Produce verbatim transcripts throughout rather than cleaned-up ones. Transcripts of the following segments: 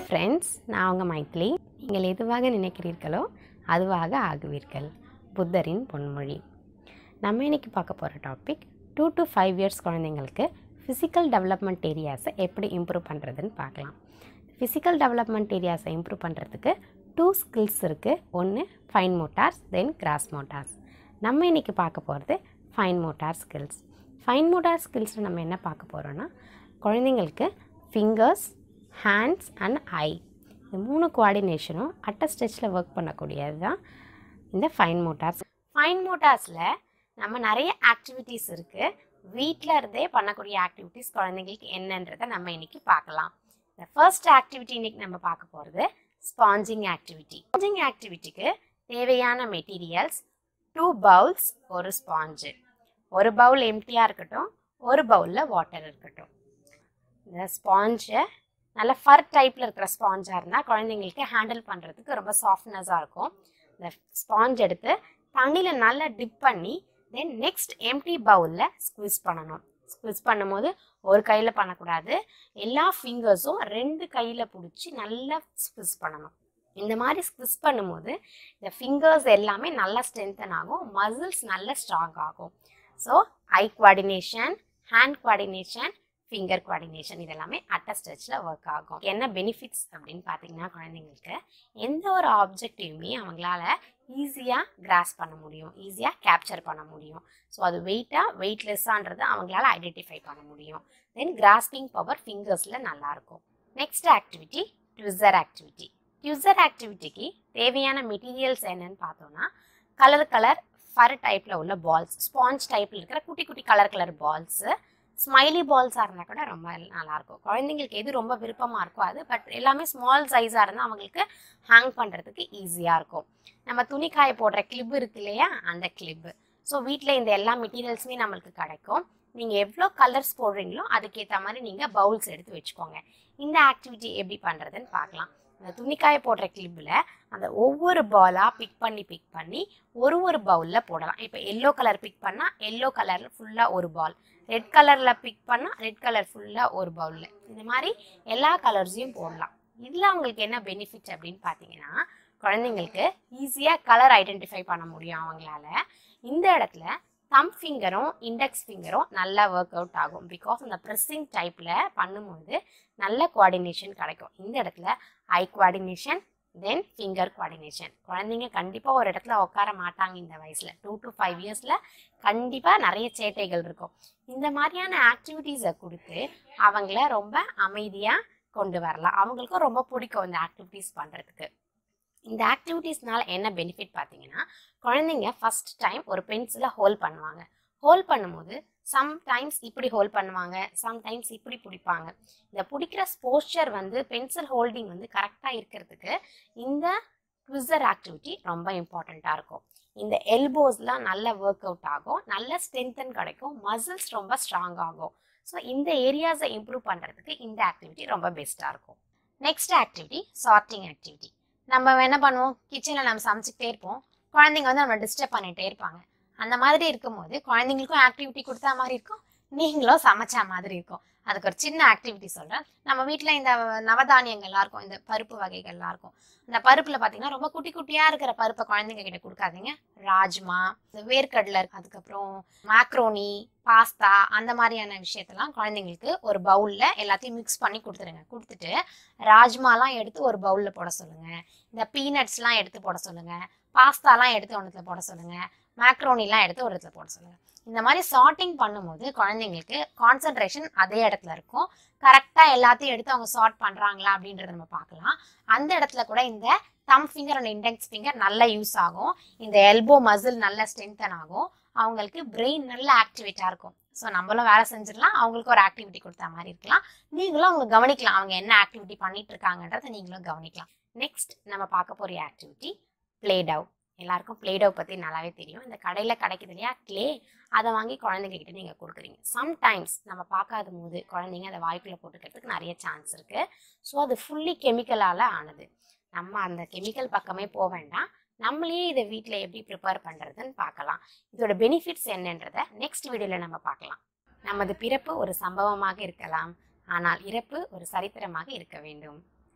Friends, நான் உங்கள் மைத்திலி. நீங்கள் எதுவாக நினைக்கிறீர்களோ அதுவாக ஆகுவீர்கள். புத்தரின் பொன்மொழி. நம்ம இன்றைக்கி பார்க்க போகிற topic two to five years குழந்தைங்களுக்கு ஃபிசிக்கல் டெவலப்மெண்ட் ஏரியாஸை எப்படி இம்ப்ரூவ் பண்ணுறதுன்னு பார்க்கலாம். ஃபிசிக்கல் டெவலப்மெண்ட் ஏரியாஸை இம்ப்ரூவ் பண்ணுறதுக்கு டூ ஸ்கில்ஸ் இருக்குது. ஒன்று fine motors, then gross motors. நம்ம இன்றைக்கி பார்க்க போகிறது fine motor skills. Fine motor ஸ்கில்ஸில் நம்ம என்ன பார்க்க போகிறோன்னா, குழந்தைங்களுக்கு ஃபிங்கர்ஸ், ஹேண்ட்ஸ் அண்ட் ஐ, இந்த மூணு கோஆர்டினேஷனும் அட்ட ஸ்டெச்சில் ஒர்க் பண்ணக்கூடியது தான் இந்த ஃபைன் மோட்டார்ஸ். ஃபைன் மோட்டார்ஸில் நம்ம நிறைய ஆக்டிவிட்டீஸ் இருக்குது. வீட்டில் இருந்தே பண்ணக்கூடிய ஆக்டிவிட்டீஸ் குழந்தைங்களுக்கு என்னன்றதை நம்ம இன்றைக்கி பார்க்கலாம். இந்த ஃபர்ஸ்ட் ஆக்டிவிட்டி இன்றைக்கி நம்ம பார்க்க போகிறது ஸ்பாஞ்சிங் ஆக்டிவிட்டி. ஸ்பாஞ்சிங் ஆக்டிவிட்டிக்கு தேவையான மெட்டீரியல்ஸ் டூ பவுல்ஸ், ஒரு ஸ்பாஞ்சு. ஒரு பவுல் எம்டியாக இருக்கட்டும், ஒரு பவுலில் வாட்டர் இருக்கட்டும். இந்த ஸ்பாஞ்சை நல்ல ஃபர் டைப்பில் இருக்கிற ஸ்பாஞ்சாக இருந்தால் குழந்தைங்களுக்கு ஹேண்டில் பண்ணுறதுக்கு ரொம்ப சாஃப்ட்னஸாக இருக்கும். இந்த ஸ்பாஞ்ச் எடுத்து தண்ணியில் நல்லா டிப் பண்ணி தென் நெக்ஸ்ட் எம்டி பவுலில் ஸ்குவிஸ் பண்ணணும். ஸ்குவிஸ் பண்ணும்போது ஒரு கையில் பண்ணக்கூடாது, எல்லா ஃபிங்கர்ஸும் ரெண்டு கையில் பிடிச்சி நல்லா ஸ்குவிஸ் பண்ணணும். இந்த மாதிரி ஸ்குவிஸ் பண்ணும்போது இந்த ஃபிங்கர்ஸ் எல்லாமே நல்லா ஸ்ட்ரென்தன் ஆகும், மசில்ஸ் நல்லா ஸ்ட்ராங் ஆகும். So eye coordination, hand coordination, finger coordination இதெல்லாமே அட்ட ஸ்ட்ரெச்சில் ஒர்க் ஆகும். என்ன பெனிஃபிட்ஸ் அப்படின்னு பார்த்தீங்கன்னா, குழந்தைங்களுக்கு எந்த ஒரு ஆப்ஜெக்டையுமே அவங்களால ஈஸியாக கிராஸ் பண்ண முடியும், ஈஸியாக கேப்சர் பண்ண முடியும். ஸோ அது வெயிட்டாக வெயிட்லெஸ்ஸான்றது அவங்களால ஐடென்டிஃபை பண்ண முடியும். தென் கிராஸ்பிங் பவர் ஃபிங்கர்ஸில் நல்லாயிருக்கும். Next activity tweezer activity. Tweezer ஆக்டிவிட்டிக்கு தேவையான மெட்டீரியல்ஸ் என்னன்னு பார்த்தோன்னா, கலர் கலர் ஃபர் டைப்பில் உள்ள பால்ஸ், ஸ்பாஞ்ச் டைப்பில் இருக்கிற குட்டி குட்டி கலர் கலர் பால்ஸு, ஸ்மைலி பால்ஸாக இருந்தால் கூட ரொம்ப நல்லாயிருக்கும். குழந்தைங்களுக்கு எது ரொம்ப விருப்பமாக இருக்கோ அது, பட் எல்லாமே ஸ்மால் சைஸாக இருந்தால் அவங்களுக்கு ஹேங் பண்ணுறதுக்கு ஈஸியாக இருக்கும். நம்ம துணி காய போடுற கிளிப் இருக்கு இல்லையா, அந்த கிளிப்பு. ஸோ வீட்டில் இந்த எல்லா மெட்டீரியல்ஸுமே நம்மளுக்கு கிடைக்கும். நீங்கள் எவ்வளோ கலர்ஸ் போடுறீங்களோ அதுக்கேற்ற மாதிரி நீங்கள் பவுல்ஸ் எடுத்து வச்சுக்கோங்க. இந்த ஆக்டிவிட்டி எப்படி பண்ணுறதுன்னு பார்க்கலாம். அந்த துணிக்காய போடுற கிளிப்பில் அந்த ஒவ்வொரு பாலாக பிக் பண்ணி பிக் பண்ணி ஒரு ஒரு பவுலில் போடலாம். இப்போ எல்லோ கலர் பிக் பண்ணால் எல்லோ கலரில் ஃபுல்லாக ஒரு பால், ரெட் கலரில் பிக் பண்ணால் ரெட் கலர் ஃபுல்லாக ஒரு பவுலில், இந்த மாதிரி எல்லா கலர்ஸையும் போடலாம். இதில் அவங்களுக்கு என்ன பெனிஃபிட் அப்படின்னு பார்த்தீங்கன்னா, குழந்தைங்களுக்கு ஈஸியாக கலர் ஐடென்டிஃபை பண்ண முடியும் அவங்களால. இந்த இடத்துல தம் ஃபிங்கரும் இண்டெக்ஸ் ஃபிங்கரும் நல்லா ஒர்க் அவுட் ஆகும். பிகாஸ் அந்த ப்ரெஸ்ஸிங் டைப்பில் பண்ணும்போது நல்ல கோஆர்டினேஷன் கிடைக்கும். இந்த இடத்துல eye coordination, then finger coordination. குழந்தைங்க கண்டிப்பாக ஒரு இடத்துல உட்கார மாட்டாங்க இந்த வயசில். டூ டு ஃபைவ் இயர்ஸில் கண்டிப்பாக நிறைய சேட்டைகள் இருக்கும். இந்த மாதிரியான ஆக்டிவிட்டீஸை கொடுத்து அவங்கள ரொம்ப அமைதியாக கொண்டு வரலாம். அவங்களுக்கும் ரொம்ப பிடிக்கும் இந்த ஆக்டிவிட்டீஸ் பண்ணுறதுக்கு. இந்த ஆக்டிவிட்டீஸ்னால என்ன பெனிஃபிட் பார்த்தீங்கன்னா, குழந்தைங்க ஃபஸ்ட் டைம் ஒரு பென்சிலை ஹோல்ட் பண்ணுவாங்க. ஹோல்ட் பண்ணும்போது சம்டைம்ஸ் இப்படி ஹோல்ட் பண்ணுவாங்க, சம்டைம்ஸ் இப்படி பிடிப்பாங்க. இந்த பிடிக்கிற போஸ்டர் வந்து பென்சில் ஹோல்டிங் வந்து கரெக்டாக இருக்கிறதுக்கு இந்த ட்விஸர் ஆக்டிவிட்டி ரொம்ப இம்பார்ட்டண்ட்டாக இருக்கும். இந்த எல்போஸ்லாம் நல்ல ஒர்க் அவுட் ஆகும், நல்ல ஸ்ட்ரென்தன் கிடைக்கும், மசில்ஸ் ரொம்ப ஸ்ட்ராங் ஆகும். ஸோ இந்த ஏரியாஸை இம்ப்ரூவ் பண்ணுறதுக்கு இந்த ஆக்டிவிட்டி ரொம்ப பெஸ்ட்டாக இருக்கும். Next activity sorting activity. நம்ம என்ன பண்ணுவோம், கிச்சனில் நம்ம சமைச்சிக்கிட்டே இருப்போம், குழந்தைங்க வந்து நம்ம டிஸ்டர்ப் பண்ணிகிட்டே இருப்பாங்க. அந்த மாதிரி இருக்கும்போது குழந்தைங்களுக்கும் ஆக்டிவிட்டி கொடுத்தா மாதிரி இருக்கும், நீங்களும் சமைச்சா மாதிரி இருக்கும். அதுக்கு ஒரு சின்ன ஆக்டிவிட்டி சொல்கிறேன். நம்ம வீட்டில் இந்த நவதானியங்கள்லாம் இருக்கும், இந்த பருப்பு வகைகள்லாம் இருக்கும். அந்த பருப்பில் பார்த்தீங்கன்னா ரொம்ப குட்டி குட்டியாக இருக்கிற பருப்பை குழந்தைங்க கிட்ட கொடுக்காதீங்க. ராஜ்மா, இந்த வேர்க்கடலை, அதுக்கப்புறம் மேக்ரோனி, பாஸ்தா, அந்த மாதிரியான விஷயத்தெல்லாம் குழந்தைங்களுக்கு ஒரு பவுலில் எல்லாத்தையும் மிக்ஸ் பண்ணி கொடுத்துருங்க. கொடுத்துட்டு ராஜ்மாலாம் எடுத்து ஒரு பவுலில் போட சொல்லுங்கள், இந்த பீனட்ஸ்லாம் எடுத்து போட சொல்லுங்கள், பாஸ்தாலாம் எடுத்து ஒன்றத்துல போட சொல்லுங்கள், மேக்ரோனிலாம் எடுத்து ஒரு இடத்துல போட சொல்லுங்கள். இந்த மாதிரி சார்ட்டிங் பண்ணும்போது குழந்தைங்களுக்கு கான்சன்ட்ரேஷன் அதே இடத்துல இருக்கும். கரெக்டாக எல்லாத்தையும் எடுத்து அவங்க சார்ட் பண்ணுறாங்களா அப்படின்றத நம்ம பார்க்கலாம். அந்த இடத்துல கூட இந்த thumb finger and index finger நல்லா யூஸ் ஆகும். இந்த எல்போ மசில் நல்லா ஸ்ட்ரென்தன் ஆகும். அவங்களுக்கு பிரெயின் நல்லா ஆக்டிவேட்டாக இருக்கும். ஸோ நம்மளும் வேலை செஞ்சிடலாம், அவங்களுக்கு ஒரு ஆக்டிவிட்டி கொடுத்த மாதிரி இருக்கலாம். நீங்களும் அவங்க கவனிக்கலாம், அவங்க என்ன ஆக்டிவிட்டி பண்ணிட்டு இருக்காங்கன்றதை நீங்களும் கவனிக்கலாம். நெக்ஸ்ட் நம்ம பார்க்க போகிற ஆக்டிவிட்டி ப்ளே டவ். எல்லாருக்கும் ப்ளே டவ் பற்றி நல்லாவே தெரியும். இந்த கடையில் கிடைக்குது இல்லையா க்ளே, அதை வாங்கி குழந்தைங்ககிட்ட நீங்கள் கொடுக்குறீங்க. சம்டைம்ஸ் நம்ம பார்க்காத போது குழந்தைங்க அதை வாய்க்குள்ளே போட்டுக்கிறதுக்கு நிறைய சான்ஸ் இருக்குது. ஸோ அது ஃபுல்லி கெமிக்கலால் ஆனது. நம்ம அந்த கெமிக்கல் பக்கமே போக வேண்டாம், நம்மளே இதை வீட்டில் எப்படி ப்ரிப்பேர் பண்ணுறதுன்னு பார்க்கலாம். இதோட பெனிஃபிட்ஸ் என்னன்றதை நெக்ஸ்ட் வீடியோவில் நம்ம பார்க்கலாம். நமது பிறப்பு ஒரு சம்பவமாக இருக்கலாம், ஆனால் இறப்பு ஒரு சரித்திரமாக இருக்க வேண்டும்.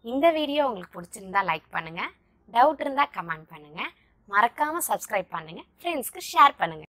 இந்த வீடியோ உங்களுக்கு பிடிச்சிருந்தா லைக் பண்ணுங்கள், டவுட் இருந்தால் கமெண்ட் பண்ணுங்கள், மறக்காமல் சப்ஸ்கிரைப் பண்ணுங்கள், ஃப்ரெண்ட்ஸ்க்கு ஷேர் பண்ணுங்கள்.